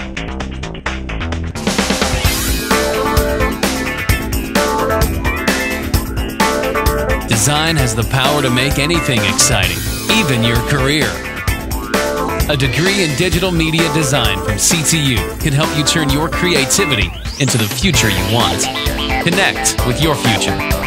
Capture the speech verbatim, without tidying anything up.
Design has the power to make anything exciting, even your career. A degree in digital media design from C T U can help you turn your creativity into the future you want. Connect with your future.